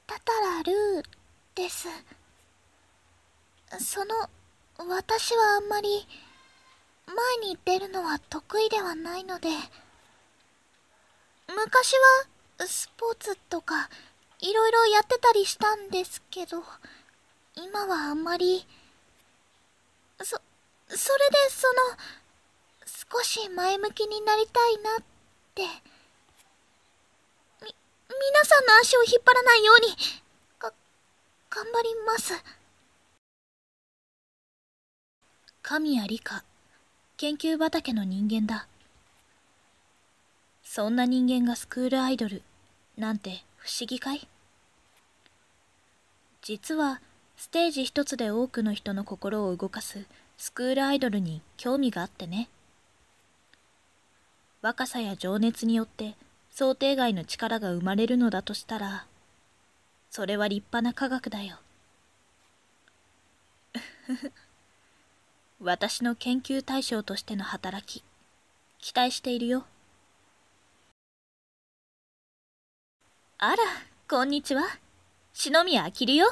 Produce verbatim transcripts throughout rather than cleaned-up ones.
タタラルーです。その、私はあんまり、前に出るのは得意ではないので、昔はスポーツとかいろいろやってたりしたんですけど、今はあんまり、そ、それでその、少し前向きになりたいなって、み、皆さんの足を引っ張らないように、が、頑張ります。 神谷理香、研究畑の人間だ。そんな人間がスクールアイドルなんて不思議かい？実はステージ一つで多くの人の心を動かすスクールアイドルに興味があってね。若さや情熱によって想定外の力が生まれるのだとしたら、それは立派な科学だよ。私の研究対象としての働き、期待しているよ。あら、こんにちは。篠宮あきるよ。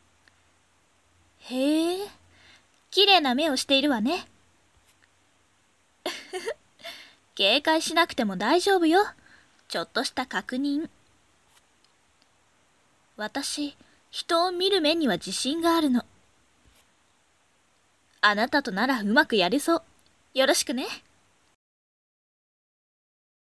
へえ、綺麗な目をしているわね。警戒しなくても大丈夫よ。ちょっとした確認。私、人を見る目には自信があるの。あなたとならうまくやれそう。よろしくね。